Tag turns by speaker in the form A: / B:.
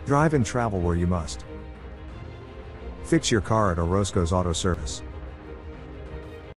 A: Drive and travel where you must. Fix your car at Orozco's Auto Service.